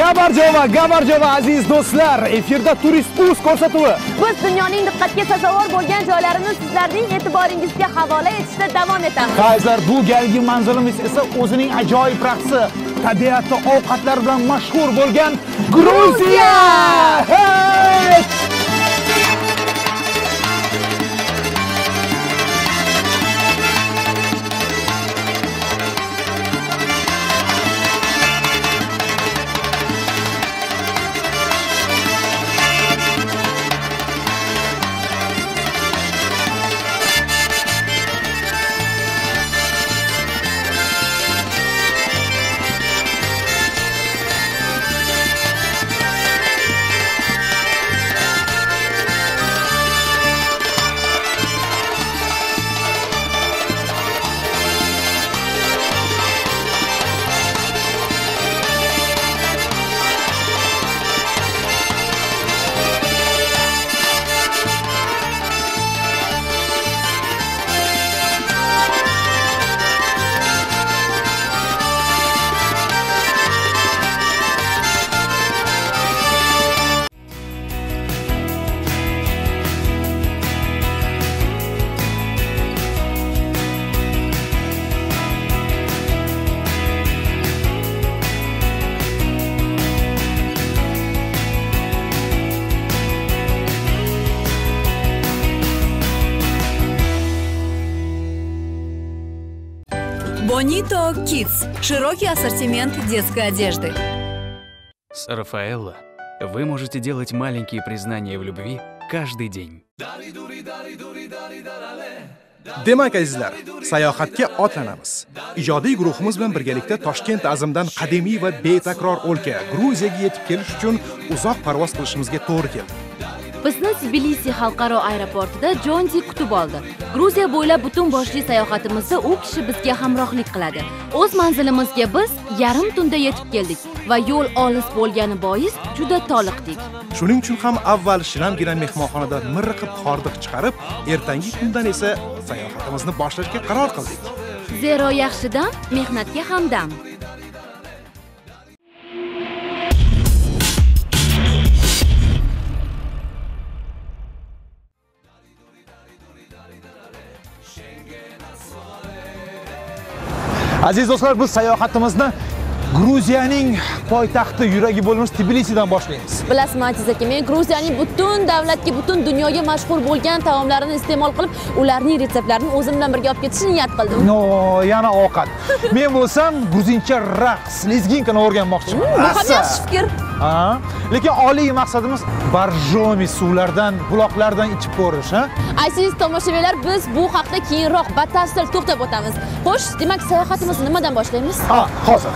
Gabarjova aziz do'stlar, efirda Turist.uz ko'rsatuvi. Biz dunyoning diqqatga sazovor bo'lgan joylarini sizlarning e'tiboringizga havola etishda davom etamiz. Azizlar, bu galgi manzilimiz esa o'zining ajoyib raqsi, tabiati, ovqatlar bilan mashhur bo'lgan Gruziya. Bonito Kids – широкий ассортимент детской одежды. С Рафаэлло вы можете делать маленькие признания в любви каждый день. Demak azizlar, sayohatga otlanamiz. Ijodiy guruhimiz bilan birgalikda Toshkent azimdan qadimiy va betakror o'lka Gruziyaga yetib kelish uchun uzoq parvoz qilishimizga to'g'ri keldi. Bizni Tbilisi xalqaro aeroportida Jondi kutib oldi. Gruziya bo'ylab butun boshli sayohatimizda u kishi bizga hamrohlik qiladi. O'z manzilimizga biz yarim tunda yetib keldik va yo'l olis bo'lgani bois juda toliqdik. Shuning uchun ham avval shinamgina mehmonxonada mirqib hordiq chiqarib, ertangi kundan esa sayohatimizni boshlashga qaror qildik. Zero yaxshi dam mehnatga hamdam. Aziz do'stlar, biz sayohatimizni Gruziyaning poytaxti yuragi bo'lmish Tbilisidan boshlaymiz. Bilasizmi aziz aka, men Gruziyaning butun davlatga, butun dunyoga mashhur bo'lgan taomlarini iste'mol qilib, ularning retseptlarini o'zim bilan birga olib ketishni niyat qildim. No, yana ovqat. Men bo'lsam gruzincha raqs, lezginkani o'rganmoqchiman. Bu ham yaxshi fikr. Lekin oliy maqsadimiz Borjomi suvlardan, buloqlardan ichib ko'rish, ha? Aziz tomoshabinlar, biz bu haqda keyinroq batafsil to'xtab o'tamiz. Xo'sh, demak sayohatimizni nimadan boshlaymiz? Hozir.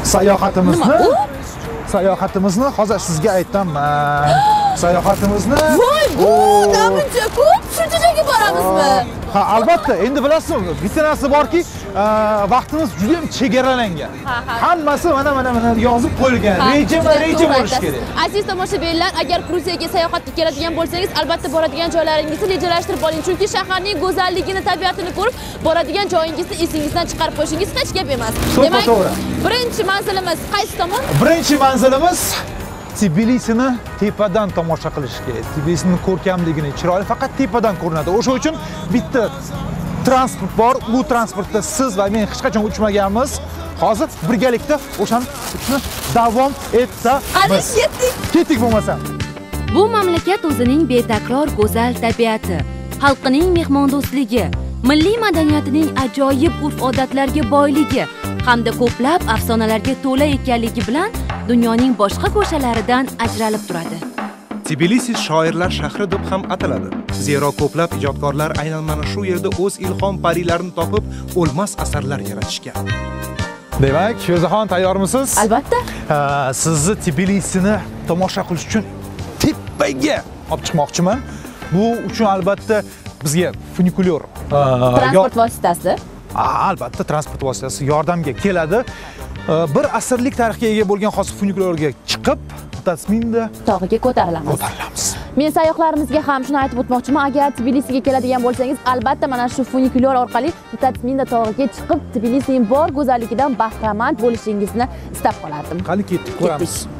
Sayohatimizni hozir sizga aytaman. Sayohatimizni voy, bu namuncha ko'p, shuncha joyga boramizmi? Ha, albatta. Endi bilasizmi, bitta narsa borki, vaqtimiz juda ham chegaralangan. Hammasi mana yozib qo'yilgan. Reja bo'lish kerak. Aziz tomoshabinlar, agar Gruziyaga sayohatga keladigan bo'lsangiz, albatta boradigan joylaringizni rejalashtirib oling, chunki shaharning go'zalligini, tabiatini ko'rib, boradigan joyingizni esingizdan chiqarib qo'yishingiz hech gap emas. Demak, birinchi manzilimiz qaysi tomon? Birinchi manzilimiz Tbilisini tepadan tomosha qilish kerak. Tbilisining ko'rkamligini, chiroyli faqat tepadan ko'rinadi. O'sha uchun bitta transport bor. Bu transportda siz va men hech qachon uchmaganmiz. Hozir birgalikda o'shani uchishni davom etamiz. Ketdik bo'lmasa. Bu mamlakat o'zining betakror go'zal tabiati, xalqining mehmondo'stligi, milliy madaniyatining ajoyib urf-odatlarga boyligi hamda ko'plab afsonalarga to'la ekanligi bilan dunyoning boshqa ko'shalaridan ajralib turadi. Tbilisi shoirlar shahri deb ham ataladi. Zero ko'plab ijodkorlar aynan mana shu yerda o'z ilhom parilarini topib, o'lmas asarlar yaratishgan. Demak, Sho'zaxon tayyormisiz? Albatta. Sizni Tbilisini tomosha qilish uchun tepaga olib chiqmoqchiman. Bu uchun albatta bizga funikulyar transport vositasi. Albatta transport vositasi yordamga keladi. Bir asrlik tarixga ega bo'lgan xos funikulyarga chiqib, Tasminda tog'iga ko'tarilamiz. Men sayyohlarimizga ham shuni aytib o'tmoqchiman, agar Tbilisiga keladigan bo'lsangiz, albatta mana shu funikulyar orqali Tasminda tog'iga chiqib, Tbilisining bor go'zalligidan bahramand bo'lishingizni istab qolardim. Qani ketdik, ko'ramiz.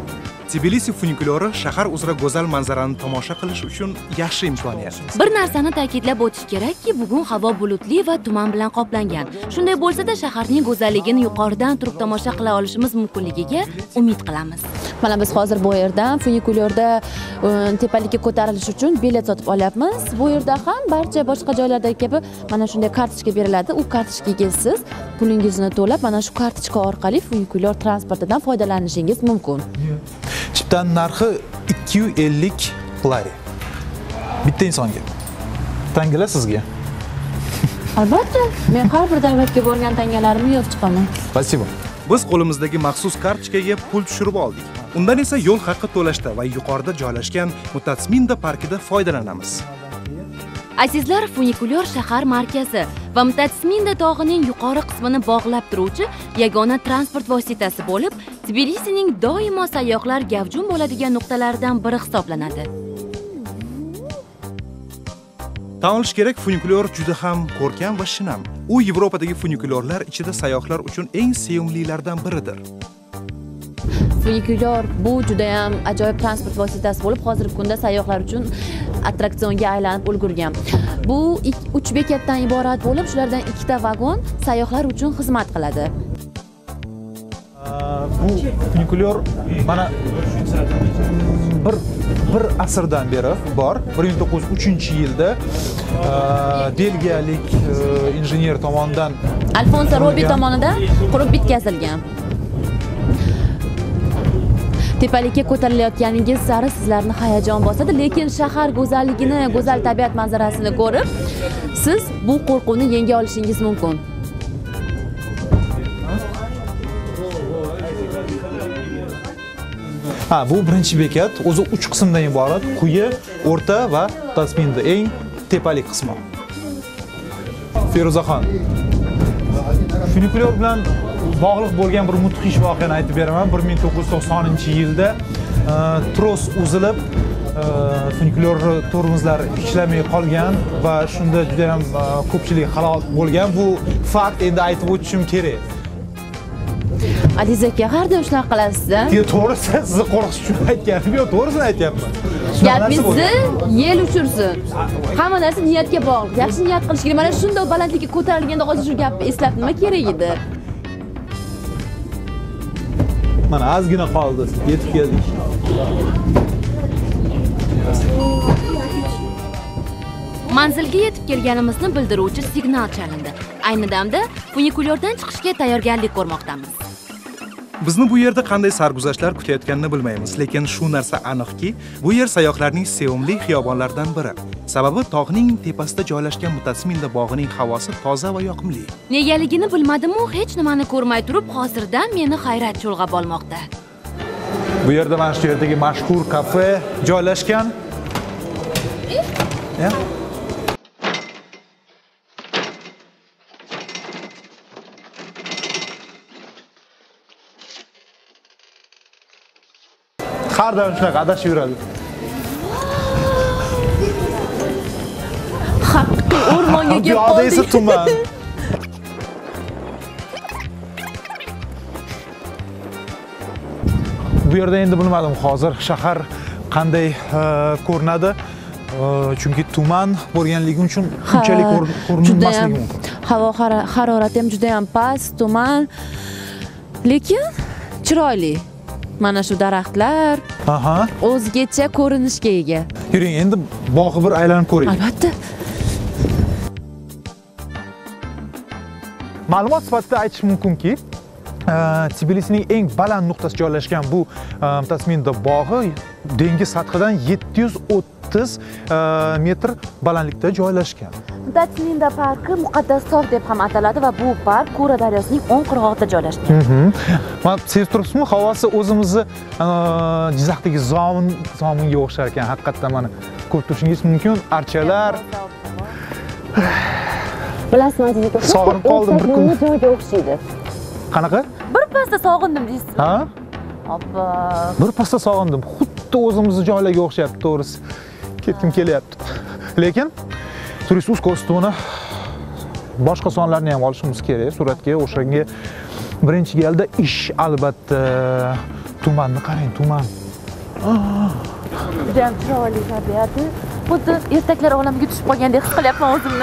Tbilisi funikulyori shahar uzra go'zal manzarani tomosha qilish uchun yaxshi imkoniyat. Bir narsani ta'kidlab o'tish kerakki, bugun havo bulutli va tuman bilan qoplangan. Shunday bo'lsa-da, shaharning go'zalligini yuqoridan turib tomosha qila olishimiz mumkinligiga umid qilamiz. Mana biz hozir bu yerdan funikulyorda tepalikka ko'tarilish uchun bilet sotib olyapmiz. Bu yerda ham barcha boshqa joylardagi kabi mana shunday kartochka beriladi. U kartochkaga siz pulingizni to'lab, mana shu kartochka orqali funikulyor transportidan foydalanishingiz mumkin. Chiptan narxi 250 lari. Bitta insonga. Tangalar sizga. Albatta, men har bir davlatga borgan tangalarimni yozib chiqaman. Spasibo. Biz qo'limizdagi maxsus kartochkaga pul tushirib oldik. Undan esa yo'l haqi to'lashda va yuqorida joylashgan Mutatsminda parkida foydalanamiz. Azizlar, funikulyor shahar markazi va Mutatsminda tog'ining yuqori qismini bog'lab turuvchi yagona transport vositasi bo'lib, Tbilisining doimo sayyohlar gavjum bo'ladigan nuqtalaridan biri hisoblanadi. Tan olish kerak, funikulyor juda ham ko'rkam va shinam. U Yevropadagi funikulyorlar ichida sayyohlar uchun eng sevimlilardan biridir. Funikulyor bu juda ham ajoyib transport vositasi bo'lib, hozirgi kunda sayyohlar uchun attraksionga aylanib ulgurgan. Bu 3 bekatdan iborat bo'lib, shulardan 2 ta vagon sayyohlar uchun xizmat qiladi. Bu funikulyor mana bir asrdan beri bor. 1903-yilda belgiyalik injener tomonidan Alfonso Robi tomonidan qurib bitkazilgan. Tepalikka ko'tarilayotganingiz sari sizlarni hayajon bosadi, lekin shahar go'zalligini, go'zal tabiat manzarasini ko'rib, siz bu qo'rquvni yenga olishingiz mumkin. Bu birinchi bekat, o'zi 3 qismdan iborat: quyi, o'rta va Mutatsminda eng tepalik qismi. Feruzaxon, funikulyor bilan bog'liq bo'lgan bir mudhish voqeani aytib beraman. 1990-yilda tros uzilib, funikulyor tormozlar ishlamay qolgan va shunda juda ham ko'pchilik halok bo'lgan. Bu fakt endi aytib o'tishim kerak. Aziz aka, qanday shunaqa qilasiz-da? To'g'risi, sizni qo'rqitish uchun aytganim yo'q, to'g'risini aytyapman. Gapingizni yel uchursin. Hamma narsa niyatga bog'liq. Yaxshi niyat qilish kerak. Mana shunday balandlikka ko'tarilganda hozir shu gapni eslab nima kerak edi? Mana ozgina qoldi, yetib keldik. Manzilga yetib kelganimizni bildiruvchi signal chalindi. Ayni damda funikulyordan chiqishga tayyorgarlik ko'rmoqdamiz. Bizni bu yerda qanday sarguzashtlar kutayotganini bilmaymiz, lekin shu narsa aniqki, bu yer sayyohlarning sevimli xiyobonlaridan biri. Sababi tog'ning tepasida joylashgan Mutatsminda bog'ining havosi toza va yoqimli. Negaligini bilmadim-u, hech nimani ko'rmay turib, hozirdan meni hayrat cho'lg'ab olmoqda. Bu yerda mana shu yerdagi mashhur kafe joylashgan. Ya? Har doim shunaqa adashib yuradi. Haqiqiy o'rmonga kelib Bu yoqda esa tuman. Bu yerda endi bilmadim, hozir shahar qanday ko'rinadi. Chunki tuman bo'lganligi uchun unchalik ko'rinmasligi mumkin. Havo harorati ham juda ham past, tuman. Lekin chiroyli. Mana shu daraxtlar o'zgacha ko'rinishga ega. Yuring, endi bog'i bir aylanib ko'raylik. Albatta. Ma'lumot sifatida aytish mumkinki, Tbilisining eng baland nuqtasi joylashgan bu Mutatsminda bog'i dengiz sathidan 730 metr balandlikda joylashgan. Mutatsminda parki muqaddas tog' deb ham ataladi va bu park Kura daryosining o'ng qirg'og'ida joylashgan. Mana sezib turibsizmi, havosi o'zimizni Jizzaxdagi zominga o'xshar ekan. Haqiqatdan mana ko'rib turishingiz mumkin, archalar. Bilasizmi, Aziz aka? Sog'inib qoldim bir kun. Joyga o'xshaydi. Qanaqa? Bir pasda sog'indim deysizmi? Ha? Oppa. Bir pasda sog'indim. Xuddi o'zimizni joylarga o'xshayapti, to'g'risi. Ketgim kelyapti. Lekin turist kostyumini boshqa sonlarni ham olishimiz kerak. Suratga o'shanga birinchi galda ish albatta. Tumanni qarang, tuman. Juda ham chiroyli tabiati. Xuddi ertaklar olamiga tushib qolgandek his qilyapman o'zimni.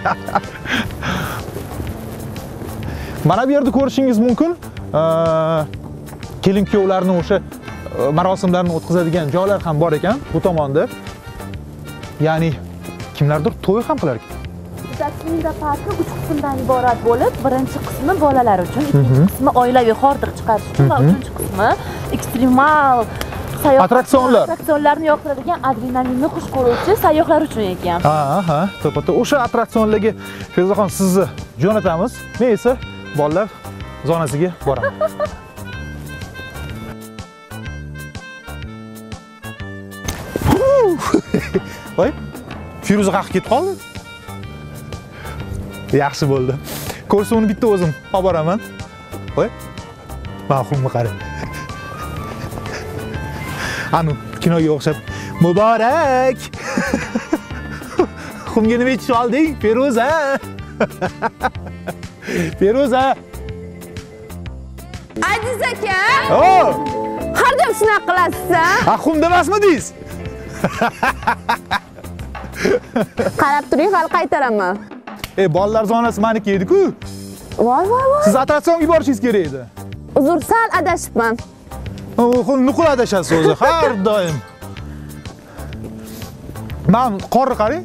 Mana bu yerda ko'rishingiz mumkin. Kelin-kuyovlarni o'sha marosimlarni o'tkazadigan joylar ham bor ekan bu tomonda. Ya'ni kimlardir to'y ham qilar ekan. Tasminda parki 3 qismdan iborat bo'lib, birinchi qismi bolalar uchun, ikkinchi qismi oilaviy hordiq chiqarish uchun va uchinchi qismi ekstremal attraksionlarni yoqtiradigan adrenalinni xush ko'ruvchi sayyohlar uchun ekan. Ha, to'pata. O'sha attraksionlarga Feruzaxon sizni jo'natamiz. Men esa bolalar zonasiga boraman. Voy, Feruza qaqib ketib qoldi. Yaxshi bo'ldi. Ko'rsa uni bitta o'zim olib boraman. Voy, mahumni qara. Anu kinoga o'xshab muborak. Xumga nima ichish olding, Feruza? Feruza. Aziz aka. Oh! Har doim shunaqa qilasiz-a? Xum demasmidingiz? Qarab turing, hali qaytaraman. Bolalar zonasi meniki edi-ku. Voy. Siz attraksionga borishingiz kerak edi. Uzr, sal adashibman. Nuqul adashasiz o'zi, har doim. Men qorni qarang.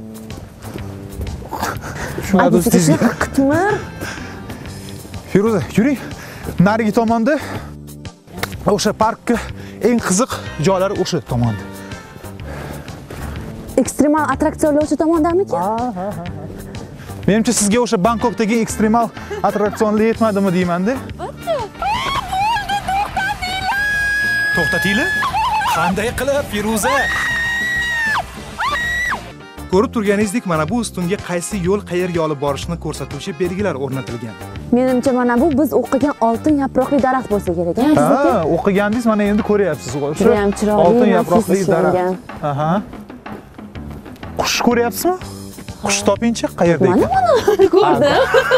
Shunday do'stingizga qitmir. Feruza, yuring. Narigi tomonda o'sha parkka eng qiziq joylari o'sha tomonda. Ekstremal attraksionlar o'sha tomondamikan? Ha. Menimcha sizga o'sha Bangkokdagi ekstremal attraksionlar yetmadimi deyman-da. To'xtatinglar. Qanday qilib, Feruza? Ko'rib turganingizdek, mana bu ustunga qaysi yo'l qayerga olib borishni ko'rsatuvchi belgilar o'rnatilgan. Menimcha mana bu biz o'qigan oltin yaproqli daraxt bo'lsa kerak. Ha, o'qigandingiz, mana endi ko'ryapsiz. Juda ham chiroyli, oltin yaproqli nafis daraxt. Aha. Qush ko'ryapsizmi? Qush topinchi qayerda ekan? Mana ko'rdim.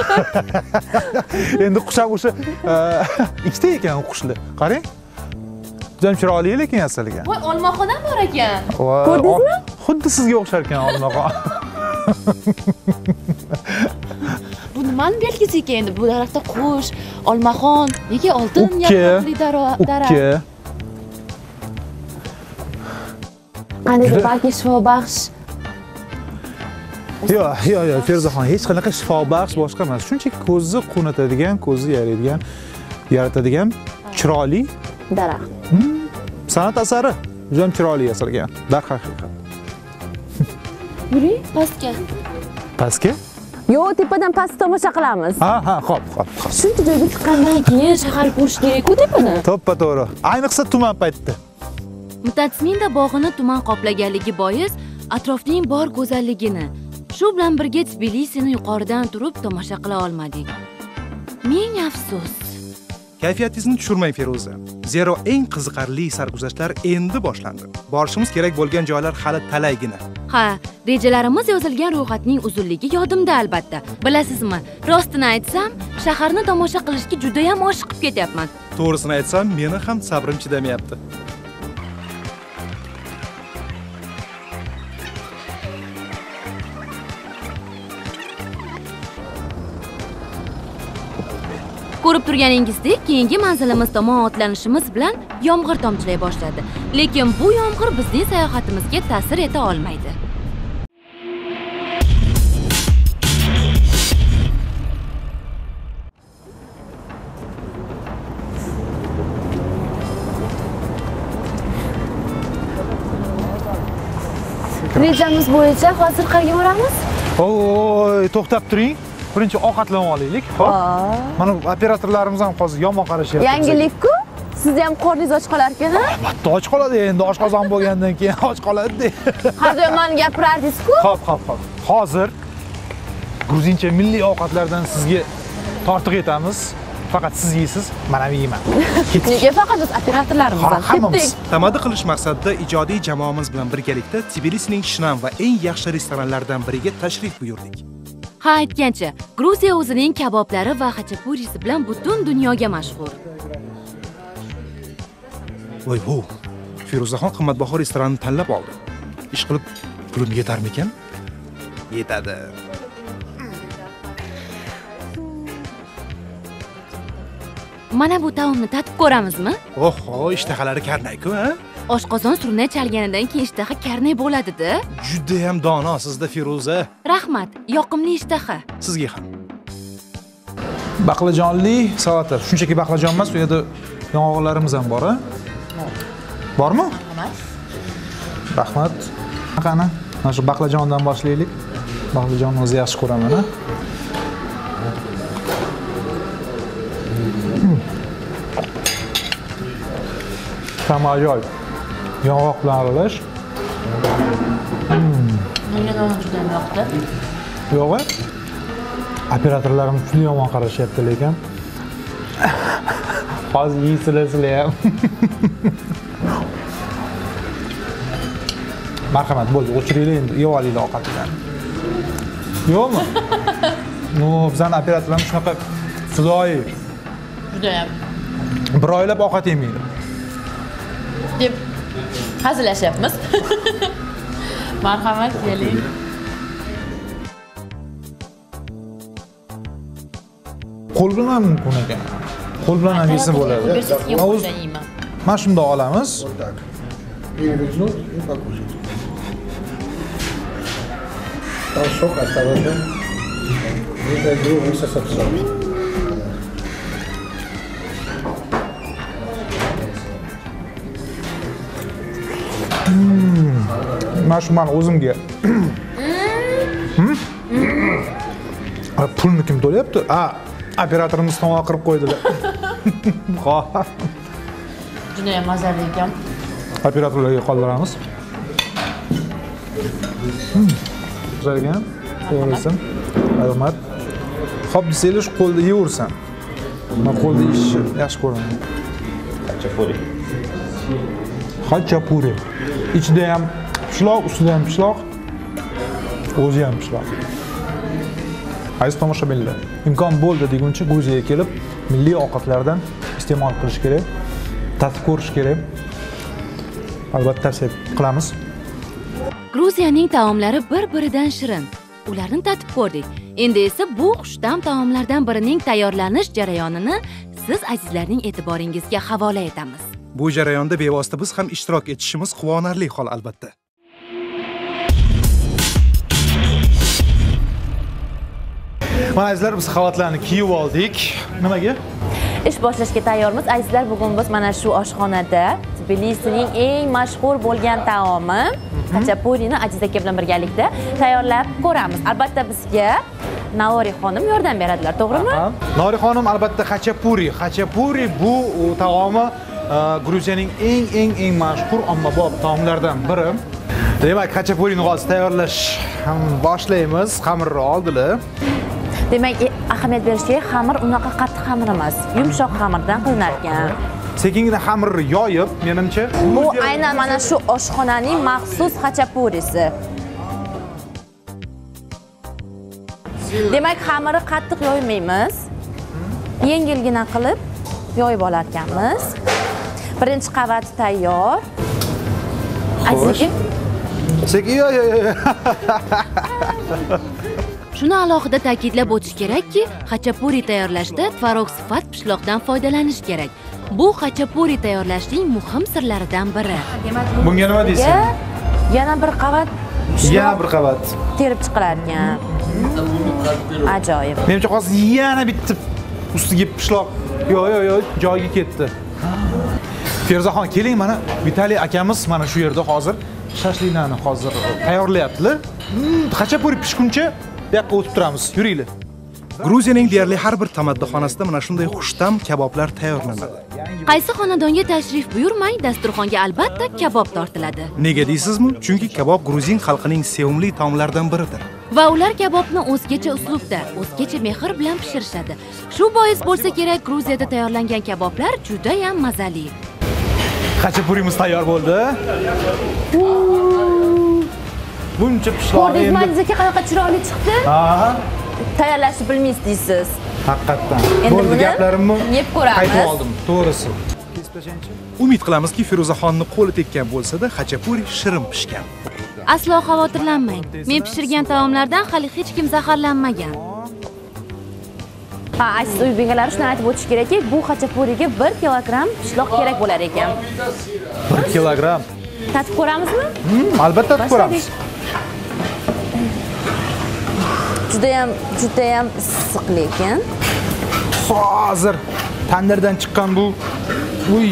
Endi qush ham o'sha ikkita ekan qushlar. Qarang. Juda chiroyli lekin yasalgan. Voy, olmaxon ham bor ekan. Ko'rdingizmi? Xuddi sizga o'xshar ekan olmaxon. Bu nimani belgisi ekan endi? Bu daraxtda qush, olmaxon, nega oltin yaproqli daraxt? Qanday balki shifobaxsh. Yo'q, Feruzaxon, hech qanaqa shifobaxsh boshqa emas. Shunchaki ko'zni quvnatadigan, ko'zni yaratadigan chiroyli daraxt. San'at asari. Juda chiroyli yasalgan. Darhaqiqat. Yuring, pastga. Pastga? Yo'q, tepadan past tomosha qilamiz. Ha, xo'p. Shuncha joyga chiqqandan keyin shahar ko'rish kerak-ku tepadan. To'ppa-to'g'ri. Ayniqsa tuman paytida. Mutatsminda bog'ini tuman qoplaganligi bois atrofning bor go'zalligini, shu bilan birga Tbilisini yuqoridan turib tomosha qila olmadik. Ming afsus. Kayfiyatingizni tushirmang, Feruza. Zero eng qiziqarli sarguzashtlar endi boshlandi. Borishimiz kerak bo'lgan joylar hali talaygina. Ha, rejalarimiz yozilgan ro'yxatning uzunligi yodimda albatta. Bilasizmi, rostini aytsam, shaharni tomosha qilishga juda ham oshiqib ketyapman. To'g'risini aytsam, meni ham sabrim chidamayapti. Ko'rib turganingizdek, keyingi manzilimiz tomon otlanishimiz bilan yomg'ir tomchilay boshladi. Lekin bu yomg'ir bizning sayohatimizga ta'sir eta olmaydi. Rejamiz bo'yicha hozir qayerga boramiz? Oy, to'xtab turing. Birinchi ovqatlanib olaylik. Xo'p. Mana operatorlarimiz ham hozir yomon qarashyapti. Yangilik-ku. Sizni ham qorningiz och qolar ekan-a? Albatta och qoladi, endi oshqozon bo'lgandan keyin och qoladi-da. Har doim mani gapirardingiz-ku. Xo'p. Hozir gruzincha milliy ovqatlardan sizga tortiq etamiz. Faqat siz yeysiz, mana men yeyman. Nega faqat biz operatorlarimizdan hammamiz Tamadi qilish maqsadida ijodiy jamoamiz bilan birgalikda Tbilisining shinam va eng yaxshi restoranlaridan biriga tashrif buyurdik. Ha, aytgancha, Gruziya o'zining kaboblari va xachapurisi bilan butun dunyoga mashhur. Voy, Feruzaxon qimmatbaho restoranni tanlab oldi. Ish qilib pulim yetarmikan? Yetadi. Mana bu taomni tatib ko'ramizmi? Oho, ishtahalari karnay-ku, ha? Oshqozon surnay chalganidan keyin ishtaha karnay bo'ladi-da. Juda ham dono sizda Feruza. Rahmat, yoqimli ishtaha. Sizga ham. Baqlajonli salata. Shunchaki baqlajon emas, u yerda yong'oqlarimiz ham bor, a? Bormi? Rahmat. Qani, mana shu baqlajondan boshlaylik. Baqlajonni o'zi yaxshi ko'raman, a? Tam ajoyib. Yong'oq bilan aralash. Menga ham juda yoqdi. Yo'q-a? Operatorlarimiz juda yomon qarashyapti lekin. Hozir yeysizlar ham. Marhamat, bo'ldi, o'chiringlar endi, yeb olinglar ovqatlarni. Yo'qmi? No, bizning operatorlarimiz shunaqa fidoyi. Juda ham. Bir oylab ovqat yemaydi. Deb hazillashyapmiz. Marhamat, keling. Qo'l bilan ham mumkin ekan. Qo'l bilan ham yesa bo'ladi. Mana shunday olamiz. Там сок оставался. Это другой сосок. Mana shu men o'zimga. Pulni kim to'layapti? Operatorimiz tomog'i qirib qo'ydilar. Xo'p. Juda ham mazali ekan. Operatorlarga qoldiramiz. Güzel ekan. To'g'risan. Rahmat. Xo'p, desanglar shu qo'lda yeyaversan. Men qo'lda yeyishni yaxshi ko'raman. Хачапури. Xachapuri. Ichida ham pishloq, ustida ham pishloq. O'zi ham pishloq. Aziz tomoshabinlar, imkon bo'ldi deguncha Gruziyaga kelib, milliy ovqatlardan iste'mol qilish kerak, tatib ko'rish kerak. Albatta tavsiya qilamiz. Gruziyaning taomlari bir-biridan shirin. Ularni tatib ko'rdik. Endi esa bu xushtam taomlardan birining tayyorlanish jarayonini siz azizlarning e'tiboringizga havola etamiz. Bu jarayonda bevosita biz ham ishtirok etishimiz quvonarli hol albatta. Mana azizlar, biz xalatlarni kiyib oldik. Nimaga? Ish boshlashga tayyormiz. Azizlar, bugun biz mana shu oshxonada Tbilisining eng mashhur bo'lgan taomi xachapurini Aziz aka bilan birgalikda tayyorlab ko'ramiz. Albatta bizga Navori xonim yordam beradilar, to'g'rimi? Navori xonim albatta xachapuri. Xachapuri bu taomi Gruziyaning eng mashhur ommabop taomlaridan biri. Demak, xachapurini hozir tayyorlash boshlaymiz. Xamirni oldilar. Demak, ahamiyat berish kerak, xamir unaqa qattiq xamir emas, yumshoq xamirdan qilinar ekan. Sekingina xamirni yoyib, menimcha, bu aynan mana shu oshxonaning maxsus xachapurisi. Demak, xamirni qattiq yoymaymiz. Yengilgina qilib yoyib olar ekanmiz. Birinchi qavat tayyor. Azizga sekin yoy. Shuni alohida ta'kidlab o'tish kerakki, xachapuri tayyorlashda tvorog sifat pishloqdan foydalanish kerak. Bu xachapuri tayyorlashning muhim sirlaridan biri. Bunga nima deysiz? Yana bir qavat. Yana bir qavat terib chiqilar ekan. Ajoyib. Menimcha hozir yana bitta ustiga pishloq. Yo'q, joyiga ketdi. Feruzaxon, keling, mana Vitaliy akamiz mana shu yerda hozir shashliklarni hozir tayyorlayaptilar. Xachapuri pishguncha bu yoqqa o'tib turamiz. Yuringlar. Gruziyaning deyarli har bir tamadduxonasida mana shunday xushtam kaboblar tayyorlanadi. Qaysi xonadonga tashrif buyurmang, dasturxonga albatta kabob tortiladi. Nega deysizmi? Chunki kabob gruzin xalqining sevimli taomlaridan biridir. Va ular kabobni o'zgacha uslubda, o'zgacha mehr bilan pishirishadi. Shu bois bo'lsa kerak, Gruziyada tayyorlangan kaboblar juda ham mazali. Xachapurimiz tayyor bo'ldi. Buncha pishloq endi. Ko'rdingizmi, Azizga qanaqa chiroyli chiqdi? Ha. Tayyorlashni bilmaysiz deysiz. Haqiqatdan. Endi Bo'ldi buni gaplarimni yeb ko'ramiz. Qaytib oldim, to'g'risi. Kesib Umid qilamizki, Feruzaxonning qo'li tekkan bo'lsa-da, xachapuri shirin pishgan. Aslo xavotirlanmang. Men pishirgan taomlardan hali hech kim zaharlanmagan. Ha, aysiz uy begalari shuni aytib o'tish kerakki, bu xachapuriga 1 kilogramm pishloq kerak bo'lar ekan. 1 kilogramm. Tatib ko'ramizmi? Albatta tatib ko'ramiz. Judayam issiq lekin. Hozir tandirdan chiqqan bu. Uy.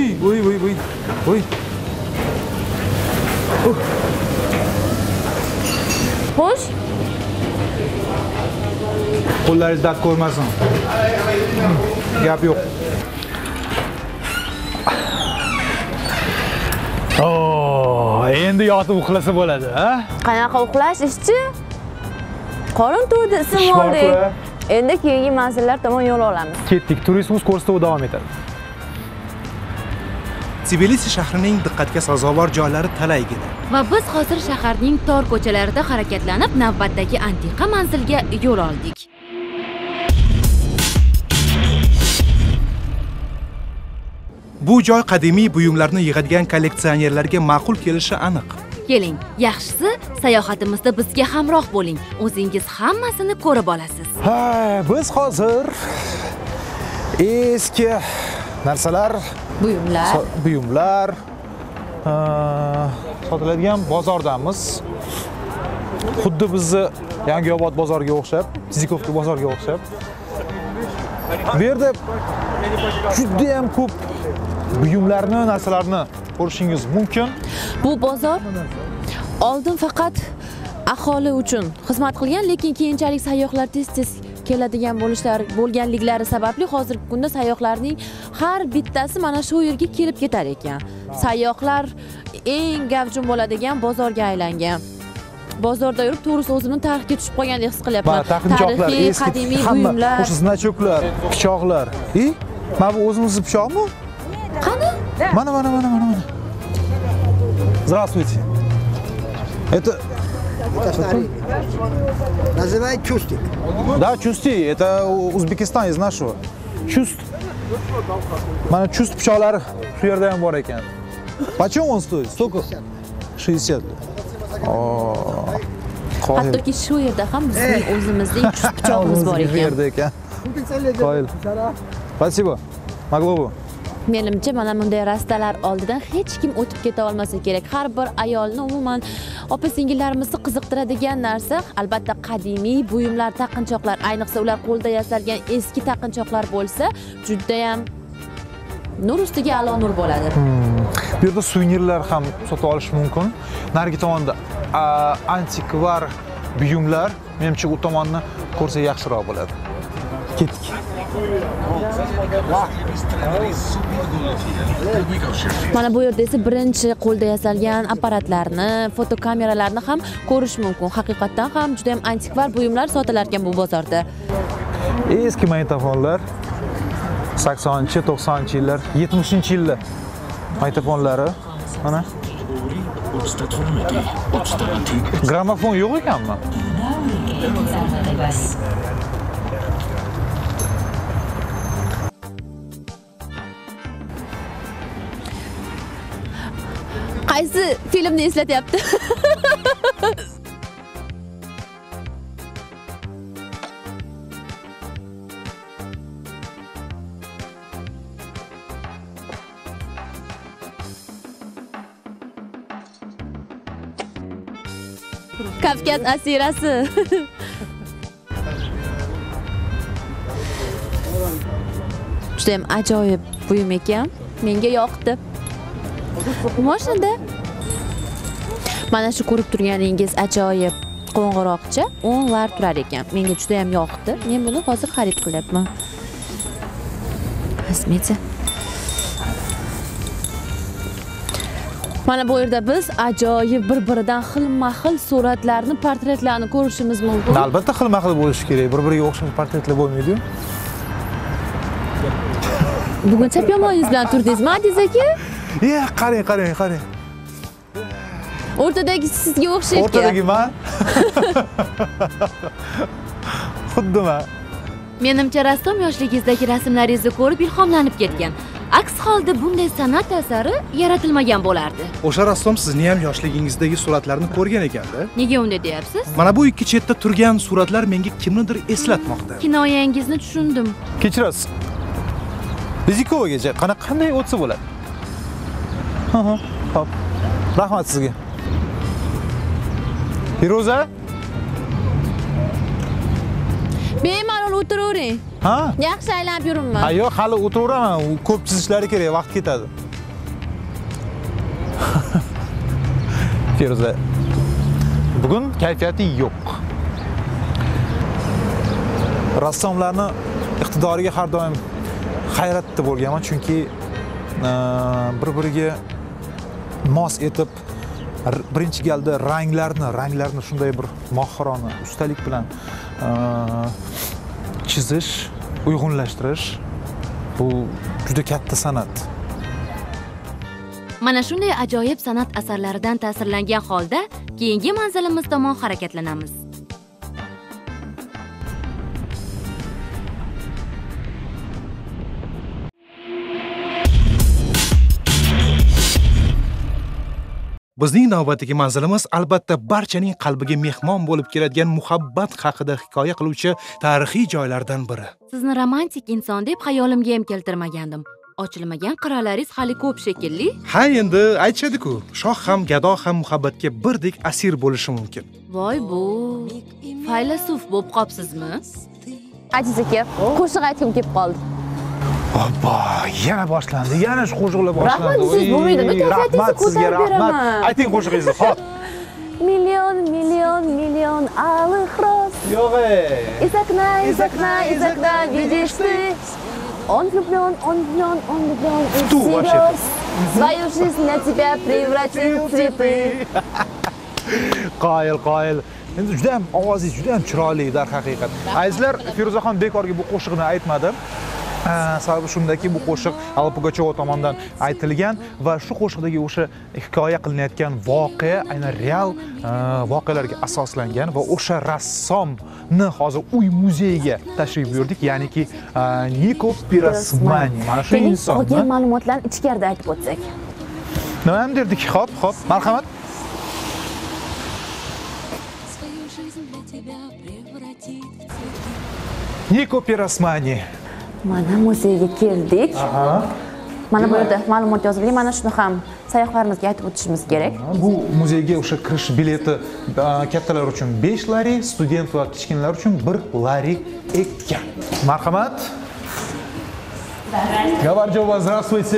Xo'sh, Qo'llaringiz dard ko'rmasin. Gap yo'q. Endi yotib uxlasa bo'ladi, ha? qanaqa uxlash ishchi? Qorin to'ydi, isim oldik. Endi keyingi manzillar tomon yo'l olamiz. Ketdik. Turizm ko'rsatuvi davom etadi. Tbilisi shahrining diqqatga sazovor joylari talaygina. Va biz hozir shaharning tor ko'chalarida harakatlanib, navbatdagi antiqa manzilga yo'l oldik. Bu joy qadimiy buyumlarni yig'adigan kolleksionerlarga ma'qul kelishi aniq. Keling, yaxshisi sayohatimizda bizga hamroh bo'ling. O'zingiz hammasini ko'rib olasiz. Ha, biz hozir eski narsalar, buyumlar sotiladigan bozordamiz. Xuddi bizni Yangiobod bozoriga o'xshab, Tizikovka bozoriga o'xshab. Bu yerda juda ham ko'p buyumlarni, narsalarni ko'rishingiz mumkin. Bu bozor oldin faqat aholi uchun xizmat qilgan, lekin keyinchalik sayyohlar tez-tez keladigan bo'lganliklari sababli hozirgi kunda sayyohlarning har bittasi mana shu yerga kelib ketar ekan. Sayyohlar eng gavjum bo'ladigan bozorga aylangan. Bozorda yurib, to'g'risi o'zimni tarixga tushib qolgandek his qilyapman. Tarixiy, qadimiy buyumlar, znachoqlar, pichoqlar. Mana bu o'zimizning pichoqmi? Qani? Mana. Здравствуйте. Это Называют чустик. Да, чусти. Это Узбекистан из нашего. Чуст. Mana chust pichoqlari shu yerda ham bor ekan. Почем он стоит? Сколько? 60. Hattoki shu yerda ham bizning o'zimizning chust pichog'imiz bor Bu yerda ekan. Qoyil. Спасибо. Могло бы. Menimcha mana bunday rastalar oldidan hech kim o'tib keta olmasa kerak. Har bir ayolni umuman opa-singillarimizni qiziqtiradigan narsa albatta qadimiy buyumlar, taqinchoqlar, ayniqsa ular qo'lda yasalgan eski taqinchoqlar bo'lsa, juda ham nur ustiga a'lo nur bo'ladi. Bu yerda suvenirlar ham sotib olish mumkin. Narigi tomonda antikvar buyumlar, menimcha u tomonni ko'rsa yaxshiroq bo'ladi. Ketdik. Mana bu yerda esa birinchi qo'lda yasalgan apparatlarni, fotokameralarni ham ko'rish mumkin. Haqiqatan ham juda ham antikvar buyumlar sotilar ekan bu bozorda. Eski magnitofonlar 80-chi, 90-chi yillar, 70-chi yillar magnitofonlari. Mana. Gramofon yo'q ekanmi? Qaysi filmni eslatyapti? Kafkas asirasi. Juda ham ajoyib buyum ekan. Menga yoqdi. Moshada mana shu ko'rib turganingiz ajoyib qo'ng'iroqcha 10 var turar ekan. Menga juda ham yoqdi. Men buni hozir xarid qilyapman. Rasmiyati. Mana bu yerda biz ajoyib bir-biridan xilma-xil suratlarni, portretlarni ko'rishimiz mumkin. Albatta xilma-xil bo'lishi kerak. Bir-biriga o'xshash portretlar bo'lmaydi-ku. Bugun chapyomoningiz bilan turdingizmi, Adiz aka? Qarang. O'rtadagi sizga o'xshaydi. O'rtadagi men. Xuddi men. Menimcha rassom yoshligingizdagi rasmlaringizni ko'rib ilhomlanib ketgan. Aks holda bunday san'at asari yaratilmagan bo'lardi. O'sha rassom sizni ham yoshligingizdagi suratlarni ko'rgan ekanda. Nega unday deyapsiz? Mana bu ikki chetda turgan suratlar menga kimnidir eslatmoqda. Kinoyangizni tushundim. Kechirasiz. Bizikovaga qanday o'tsa bo'ladi? Hop. Rahmat sizga. Firuza? Bemalol o'tiravering. Ha? Yaxshi aylanib yuribman. Ha, yo'q, hali o'tiraveraman. U ko'p chizishlari kerak, vaqt ketadi. Firuza, bugun kayfiyati yo'q. Rassomlarni iqtidoriga har doim hayratda bo'lganman, chunki bir-biriga mos etib birinchi galda ranglarni shunday bir mohirona ustalik bilan chizish, uyg'unlashtirish bu juda katta san'at. Mana shunday ajoyib san'at asarlaridan ta'sirlangan holda keyingi manzilimiz tomon harakatlanamiz. Bizning navbatdagi manzilimiz albatta barchaning qalbiga mehmon bo'lib keladigan muhabbat haqida hikoya qiluvchi tarixiy joylardan biri. Sizni romantik inson deb xayolimga ham keltirmagandim. Ochilmagan qirralaringiz hali ko'p shekilli. Ha, endi aytishadi-ku, shoh ham gado ham muhabbatga birdek asir bo'lishi mumkin. Voy bu, faylasuf bo'lib qopsizmi? Aziz aka, qo'shiq aytgim kelib qoldi. Hoppa, yana boshlandi. Yana shu qo'shiqlar boshlandi. Rahmat, siz bo'lmaydimi? Rahmat sizga, rahmat. Ayting qo'shig'ingizni, xo'p. Million alik roz. Yo'q. Из окна, видишь ты. Он влюблен, и всерьез. Свою жизнь для тебя превратил в цветы. Qoyil. Endi juda ham ovozingiz juda ham chiroyli darhaqiqat. Azizlar, Firuzaxon bekorga bu qo'shiqni aytmadi. Sababi shundaki, bu qo'shiq Alla Pugacheva tomonidan aytilgan va shu qo'shiqdagi o'sha hikoya qilinayotgan voqea aynan real voqealarga asoslangan va o'sha rassomni hozir uy muzeyiga tashrif buyurdik, ya'niki Niko Pirosmani. Mana shu insonni olgan ma'lumotlarni ichkarida aytib o'tsak. Nima ham derdik? Xo'p, marhamat. Niko Pirosmani. Mana muzeyga keldik. Mana bu yerda ma'lumot yozilgan. Mana shuni ham sayyohlarimizga aytib o'tishimiz kerak. Bu muzeyga o'sha kirish bileti kattalar uchun 5 lari, student va kichkinalar uchun 1 lari ekan. Marhamat. Gavarjova, здравствуйте.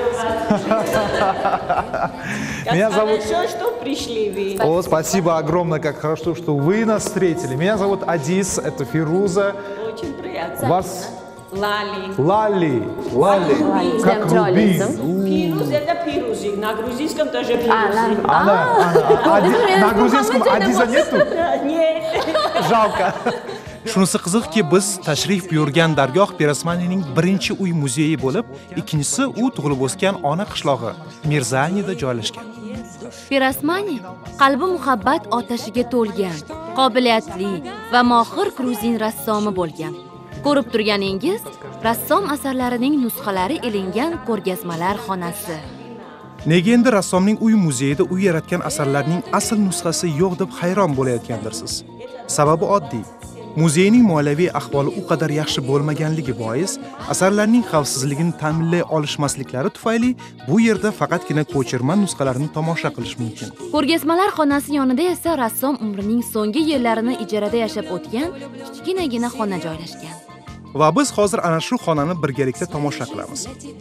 Меня зовут... Хорошо, что пришли вы. О, спасибо огромное, как хорошо, что вы нас встретили. Меня зовут Адис, это Фируза. Очень приятно. Вас... Лали. Как рубин. Пируз это пирузик. На грузинском тоже пирузик. На грузинском Адиза нету? Нет. Жалко. Shunisi qiziqki, biz tashrif buyurgan dargoh Pirosmanining birinchi uy muzeyi bo'lib, ikkinchisi u tug'ilib o'sgan ona qishlog'i Mirzanida joylashgan. Pirosmani qalbi muhabbat otashiga to'lgan, qobiliyatli va mohir gruzin rassomi bo'lgan. Ko'rib turganingiz, rassom asarlarining nusxalari ilingan ko'rgazmalar xonasi. Nega endi rassomning uy muzeyida u yaratgan asarlarning asl nusxasi yo'q deb hayron bo'layotgandirsiz? Sababi oddiy. Muzeyning moliyaviy ahvoli u qadar yaxshi bo'lmaganligi bois, asarlarning xavfsizligini ta'minlay olishmasliklari tufayli bu yerda faqatgina ko'chirma nusxalarini tomosha qilish mumkin. Ko'rgazmalar xonasi yonida esa rassom umrining so'nggi yillarini ijarada yashab o'tgan kichkinagina xona joylashgan. Va biz hozir ana shu xonani birgalikda tomosha qilamiz.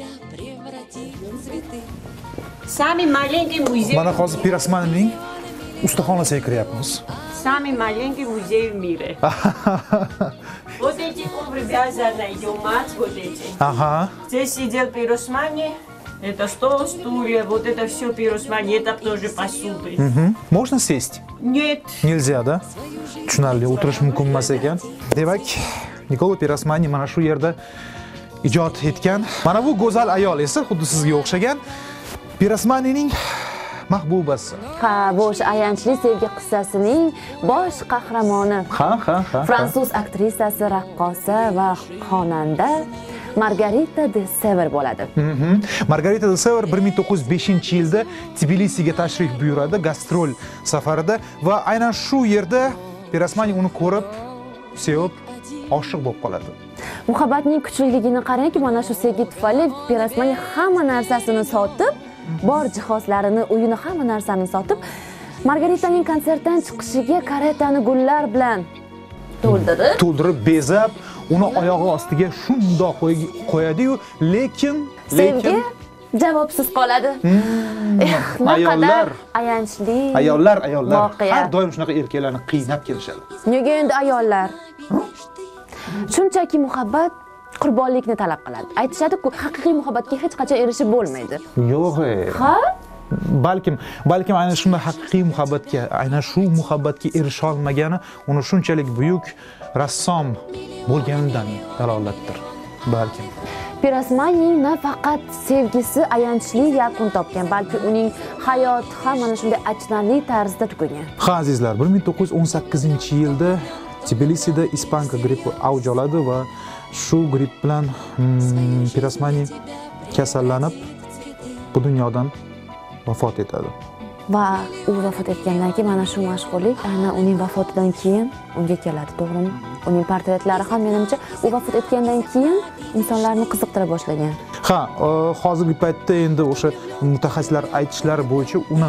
Самый маленький музей. Mana hozir Pirosmanining ustaxonasiga kiryapmiz. Самый маленький музей в мире. Вот эти ковры вязаные, ее мать, вот эти. Ага. Здесь сидел Pirosmani. Это стол, стулья, вот это все Pirosmani, это тоже посуды. Можно сесть? Нет. Nельзя, да? Tushunarli, o'tirish mumkin emas ekan. Demak, Nikola Pirosmani mana shu yerda ijod etgan. Mana bu go'zal ayol esa xuddi sizga o'xshagan Pirosmanining mahbubasi. Ha, bu o'sha ayanchli sevgi qissasining bosh qahramoni. Ha. Fransuz aktrisasi, raqqosa va xonanda Margarita de Sever bo'ladi. Margarita de Sever 1905-yilda Tbilisiga tashrif buyuradi gastrol safarida va aynan shu yerda Pirosmani uni ko'rib, sevib, oshiq bo'lib qoladi. Muhabbatning kuchliligini qarangki, mana shu sevgi tufayli Pirosmani hamma narsasini sotib, bor jihozlarini, uyini, hamma narsani sotib, Margaritaning konsertdan chiqishiga karetani gullar bilan to'ldirib, bezab, uni oyog'i ostiga shundoq qo'yadi-yu, lekin sevgi javobsiz qoladi. Ayollar, ayanchli. Ayollar voqea. har doim shunaqa erkaklarni qiynab kelishadi. Nega endi ayollar? Shunchaki muhabbat qurbonlikni talab qiladi. Aytishadi-ku, haqiqiy muhabbatga hech qachon erishib bo'lmaydi. Yo'q. Ha? Balkim aynan shunday haqiqiy muhabbatga, aynan shu muhabbatga erisha olmagani uni shunchalik buyuk rassom bo'lganidan dalolatdir. Balkim. Pirosmanining nafaqat sevgisi ayanchli yakun topgan, balki uning hayoti ham mana shunday achinarli tarzda tugagan. Ha, azizlar, 1918-yilda Tbilisida ispanka grippi avj oladi va shu gripp bilan Pirosmani kasallanib bu dunyodan vafot etadi. Va u vafot etgandan keyin mana shu mashhurlik aynan uning vafotidan keyin unga keladi, to'g'rimi? Uning portretlari ham menimcha u vafot etgandan keyin insonlarni qiziqtira boshlagan. Ha, hozirgi paytda endi o'sha mutaxassislar aytishlari bo'yicha uni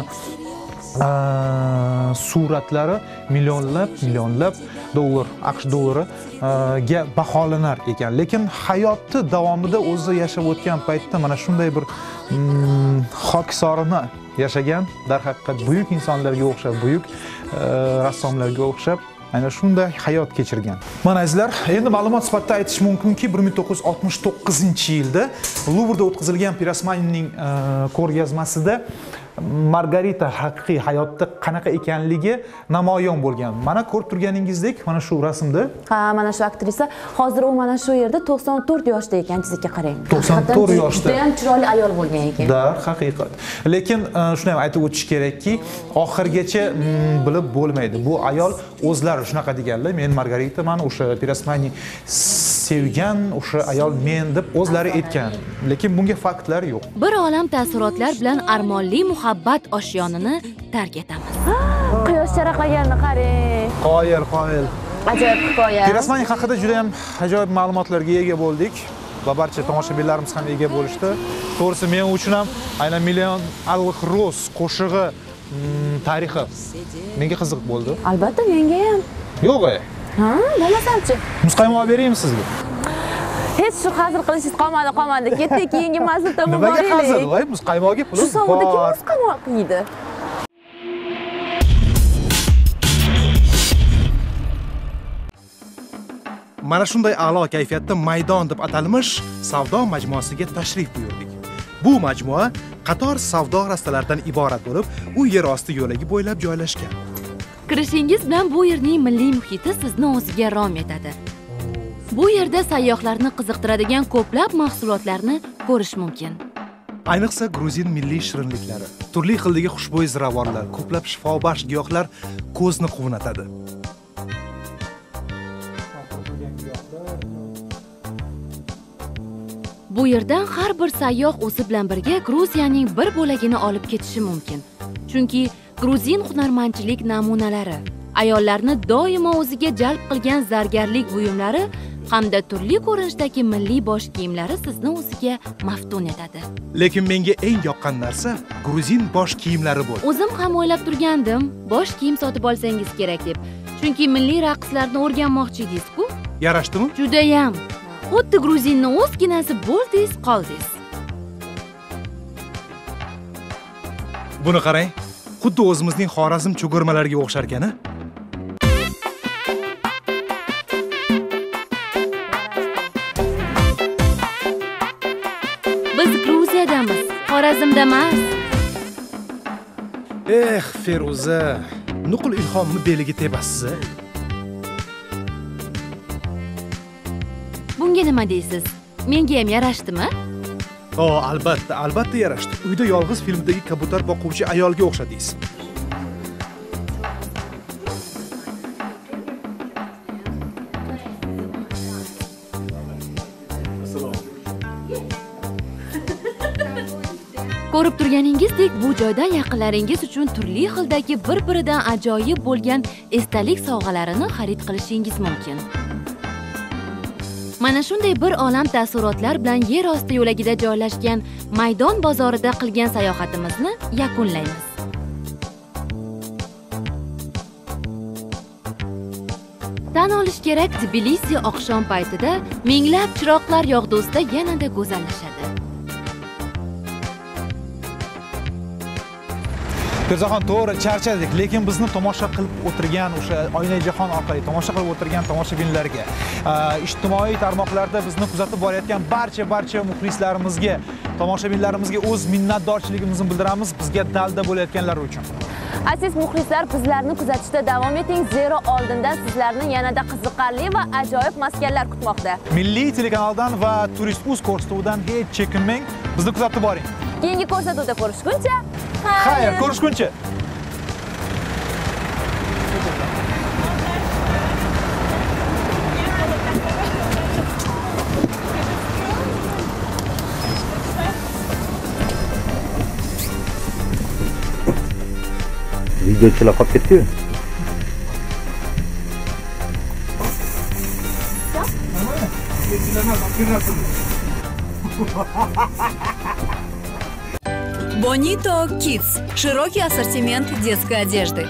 suratlari millionlab dollar, AQSh dollari ga baholanar ekan. Lekin hayoti davomida o'zi yashab o'tgan paytda mana shunday bir hokisorini yashagan, darhaqiqat buyuk insonlarga o'xshab, buyuk rassomlarga o'xshab aynan shunday hayot kechirgan. Mana azizlar, endi ma'lumot sifatida aytish mumkinki, 1969-yilda Luvrda o'tkazilgan Pirosmanining ko'rgazmasida Margarita haqiqiy hayotda qanaqa ekanligi namoyon bo'lgan. Mana ko'rib turganingizdek, mana shu rasmda. Ha, mana shu aktrisa hozir u mana shu yerda 94 yoshda ekan, sizga qarang. 94 yoshda. Juda ham chiroyli ayol bo'lgan ekan. Da, haqiqat. Lekin shuni ham aytib o'tish kerakki, oxirgacha bilib bo'lmaydi. Bu ayol o'zlari shunaqa deganlar, men Margaritaman, o'sha Pirosmani sevgan, o'sha ayol men deb o'zlari aytgan. Lekin bunga faktlar yo'q. Bir olam taassurotlar bilan armonli muhabbat oshyonini tark etamiz. Quyosh charaqlaganini qarang. Qoyil. Ajoyib hikoya. Pirosmani haqida juda ham ajoyib ma'lumotlarga ega bo'ldik va barcha tomoshabinlarimiz ham ega bo'lishdi. To'g'risi men uchun ham aynan Million Alliq Roz qo'shig'i tarixi menga qiziq bo'ldi. Albatta menga ham. Yo'q. Ha, bo'lmasamchi. Muzqaymoq beraymi sizga? Hech shu hazil qilishingiz qolmadi. Ketdik, keyingi mazmun tomon boraylik. Nimaga hazil? Voy, muzqaymoqga pul bor. Shu savolda kim muzqaymoq yeydi? Mana shunday a'lo kayfiyatda maydon deb atalmish savdo majmuasiga tashrif buyurdik. Bu majmua qator savdo rastalaridan iborat bo'lib, u yer osti yo'lagi bo'ylab joylashgan. Kirishingiz bilan bu yerning milliy muhiti sizni o'ziga rom etadi. Bu yerda sayyohlarni qiziqtiradigan ko'plab mahsulotlarni ko'rish mumkin. Ayniqsa gruzin milliy shirinliklari, turli xildagi xushbo'y ziravorlar, ko'plab shifobaxsh giyohlar ko'zni quvnatadi. Bu yerdan har bir sayyoh o'zi bilan birga Gruziyaning bir bo'lagini olib ketishi mumkin. Chunki gruzin hunarmandchilik namunalari, ayollarni doimo o'ziga jalb qilgan zargarlik buyumlari hamda turli ko'rinishdagi milliy bosh kiyimlari sizni o'ziga maftun etadi. Lekin menga eng yoqqan narsa gruzin bosh kiyimlari bo'ldi. O'zim ham o'ylab turgandim, bosh kiyim sotib olsangiz kerak deb. Chunki milliy raqslarni o'rganmoqchi edingiz-ku. Yarashdimi? Juda ham. Xuddi gruzinni o'zginasi bo'ldingiz, qoldingiz. Buni qarang, xuddi o'zimizning Xorazm cho'g'irmalariga o'xshar ekan-a? Biz Gruziyadamiz, Xorazmda emas. Feruza, nuqul ilhomni beliga tepasiz-a? Bunga nima deysiz? Menga ham yarashdimi? Albatta yarashdi. Uyda yolg'iz filmdagi kabutar boquvchi ayolga o'xshadingiz. Ko'rib turganingizdek, bu joyda yaqinlaringiz uchun turli xildagi bir-biridan ajoyib bo'lgan esdalik sovg'alarini xarid qilishingiz mumkin. Mana shunday bir olam taassurotlar bilan yer osti yo'lagida joylashgan maydon bozorida qilgan sayohatimizni yakunlaymiz. Tan olish kerak, Tbilisi oqshom paytida minglab chiroqlar yog'dusida yanada go'zallashadi. Mirzaxon, to'g'ri charchadik, lekin bizni tomosha qilib o'tirgan o'sha Oyna jahon orqali tomosha qilib o'tirgan tomoshabinlarga, ijtimoiy tarmoqlarda bizni kuzatib borayotgan barcha muxlislarimizga, tomoshabinlarimizga o'z minnatdorchiligimizni bildiramiz, bizga dalda bo'layotganlari uchun. Aziz muxlislar, bizlarni kuzatishda davom eting, zero oldindan sizlarni yanada qiziqarli va ajoyib maskanlar kutmoqda. Milliy telekanaldan va Turist.uz ko'rsatuvidan hech chekinmang, bizni kuzatib boring. Keyingi ko'rsatuvda ko'rishguncha, xayr, ko'rishguncha. Videochilar qolib ketdi-yu. Bonito Kids. Широкий ассортимент детской одежды.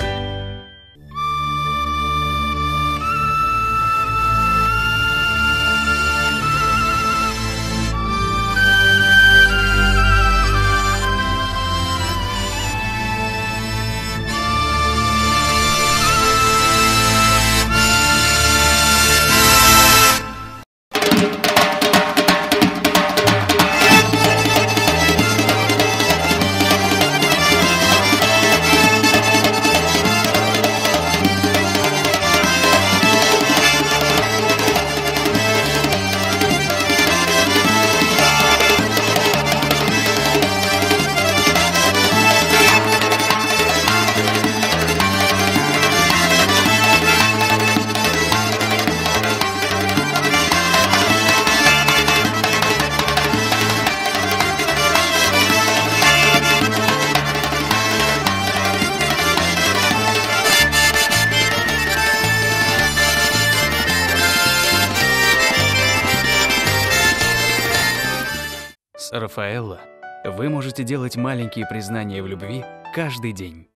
С Рафаэлло вы можете делать маленькие признания в любви каждый день.